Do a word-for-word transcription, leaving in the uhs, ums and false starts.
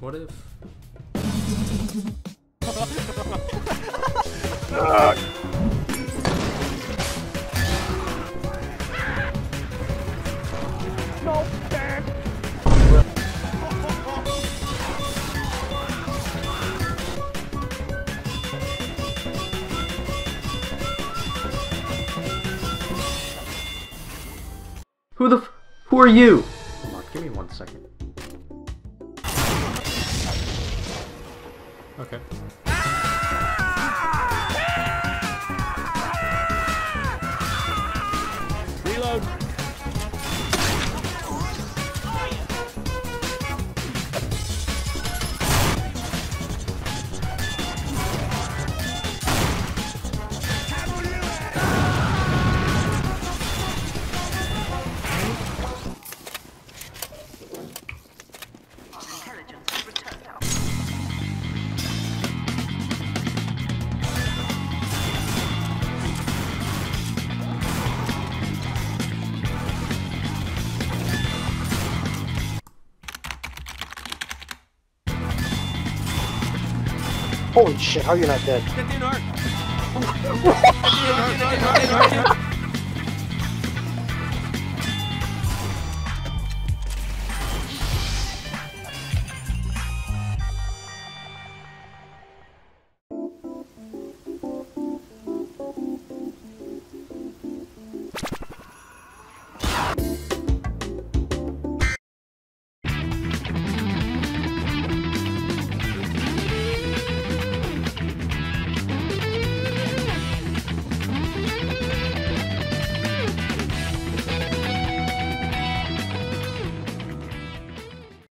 What if? Uh. No, Dad. Who the f- Who are you? Hold on, give me one second. Okay. Reload. Holy shit, how are you not dead? Get the inert. Get the inert. Get the inert.